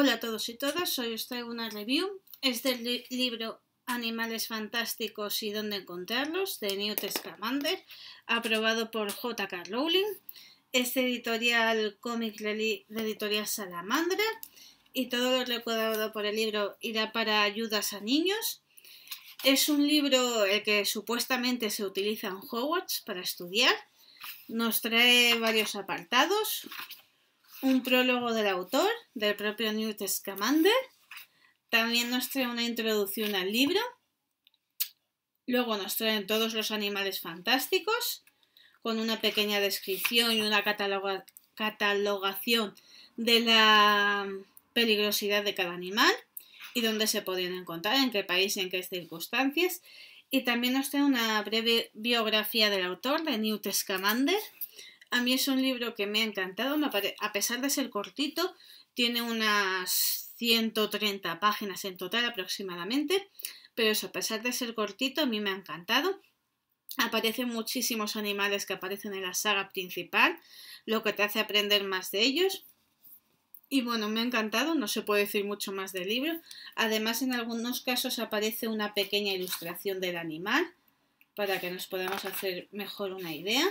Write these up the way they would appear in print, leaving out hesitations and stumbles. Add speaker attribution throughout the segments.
Speaker 1: Hola a todos y todas, hoy os traigo una review. Es del libro Animales Fantásticos y dónde encontrarlos, de Newt Scamander, aprobado por J.K. Rowling. Es de editorial Comic de editorial Salamandra y todo lo recaudado por el libro irá para ayudas a niños. Es un libro que supuestamente se utiliza en Hogwarts para estudiar. Nos trae varios apartados. Un prólogo del autor, del propio Newt Scamander. También nos trae una introducción al libro. Luego nos traen todos los animales fantásticos, con una pequeña descripción y una catalogación de la peligrosidad de cada animal y dónde se podían encontrar, en qué país y en qué circunstancias. Y también nos trae una breve biografía del autor, de Newt Scamander. A mí es un libro que me ha encantado, a pesar de ser cortito, tiene unas 130 páginas en total aproximadamente, pero eso, a pesar de ser cortito, a mí me ha encantado. Aparecen muchísimos animales que aparecen en la saga principal, lo que te hace aprender más de ellos. Y bueno, me ha encantado, no se puede decir mucho más del libro. Además, en algunos casos aparece una pequeña ilustración del animal, para que nos podamos hacer mejor una idea.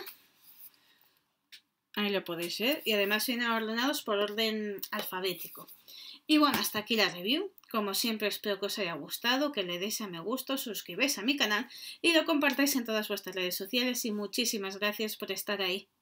Speaker 1: Ahí lo podéis ver. Y además vienen ordenados por orden alfabético. Y bueno, hasta aquí la review. Como siempre espero que os haya gustado, que le deis a me gusta, suscribáis a mi canal y lo compartáis en todas vuestras redes sociales y muchísimas gracias por estar ahí.